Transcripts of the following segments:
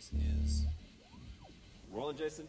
This is... Rolling, Jason.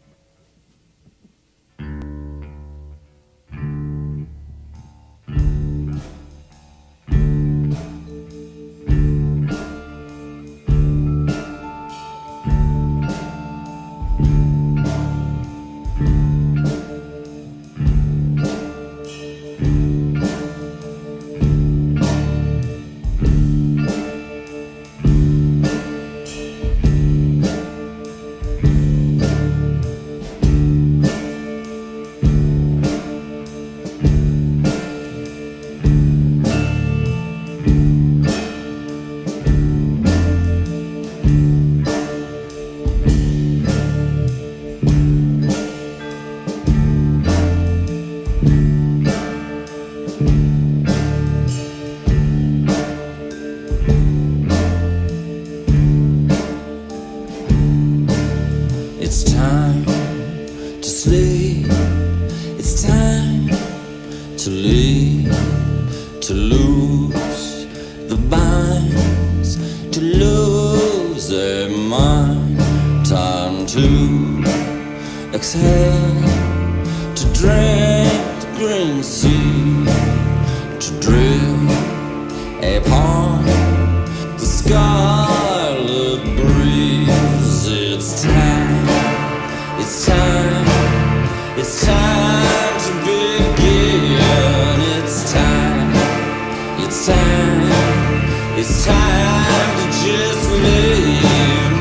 It's time to sleep. It's time to leave, to lose the binds, to lose their mind. Time to exhale, to drink the green sea, to drill upon the scarlet breeze. It's time. It's time, it's time to begin. It's time, it's time, it's time to just live.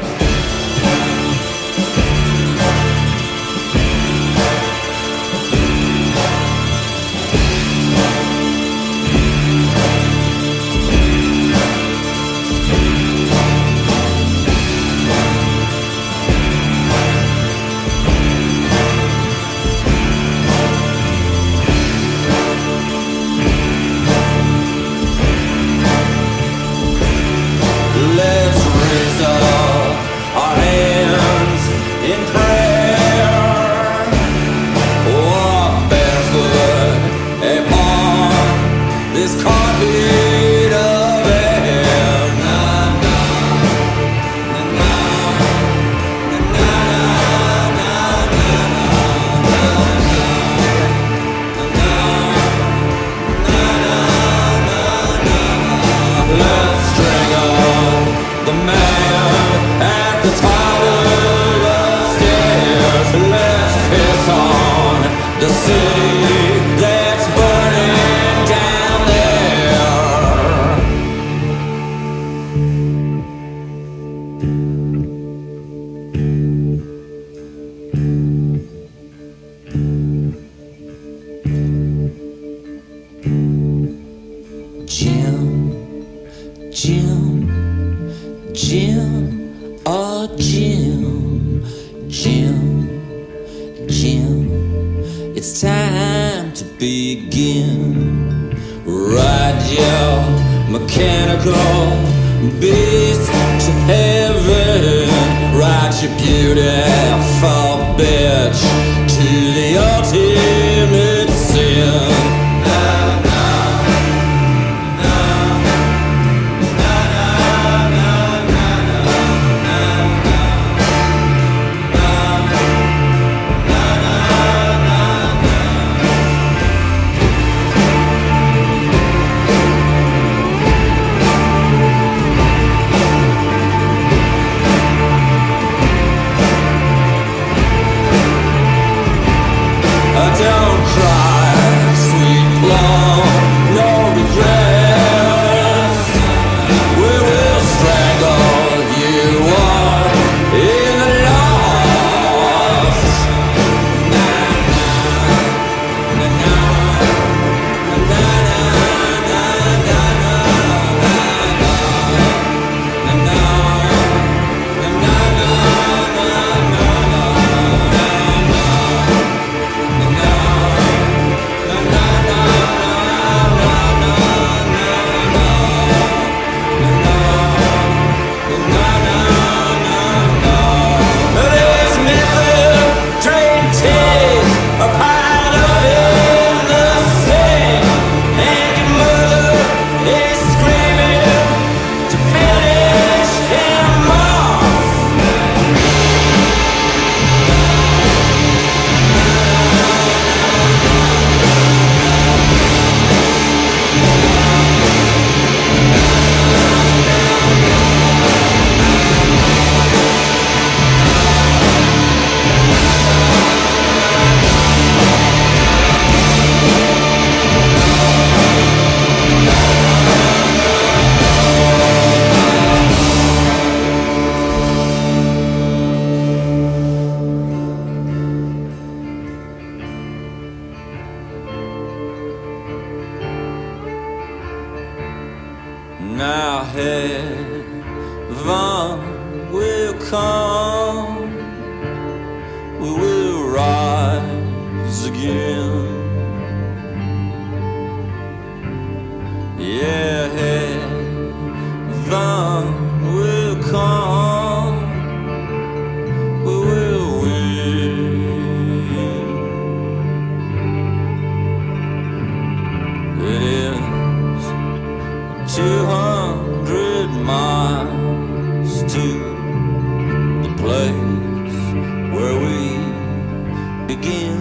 Let's raise up our hands in prayer, walk barefoot upon this carpet of air. Na na na na na na na na. Let's string up the man at the top of the stairs. Let's piss on the city that's burning down there. Jim, oh Jim, it's time to begin. Ride your mechanical beast to heaven. Ride your beautiful bitch to the ultimate sin. Heaven will come, we will rise again. Yeah, heaven will come, we will win. It is 200 miles to the place where we begin.